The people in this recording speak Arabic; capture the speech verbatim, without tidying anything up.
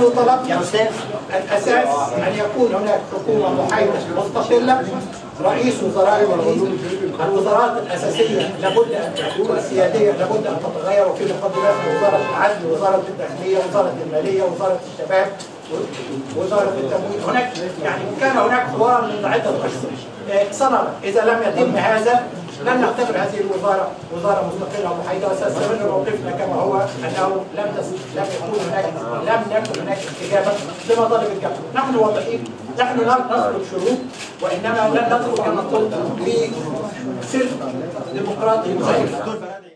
نحن طلبنا الأساس أن يكون هناك حكومة محايدة مستقلة، رئيس وزراء جديد، الوزارات الأساسية لابد أن تكون سيادية، لابد أن تتغير، وفي مقدمات وزارة العدل، وزارة الداخلية، وزارة المالية، وزارة الشباب، وزارة التموين. هناك يعني كان هناك حوار من عدة أشهر. صنع إذا لم يتم هذا لن نعتبر هذه الوزارة وزارة مستقلة ومحايدة، وسيستمر موقفنا كما هو أنه لم لم يكون هناك لم يكن هناك استجابة لمطالب الجمهور. نحن واضحين، نحن لم نطلب شروط، وإنما لن ندخل كما قلت في سلك ديمقراطي.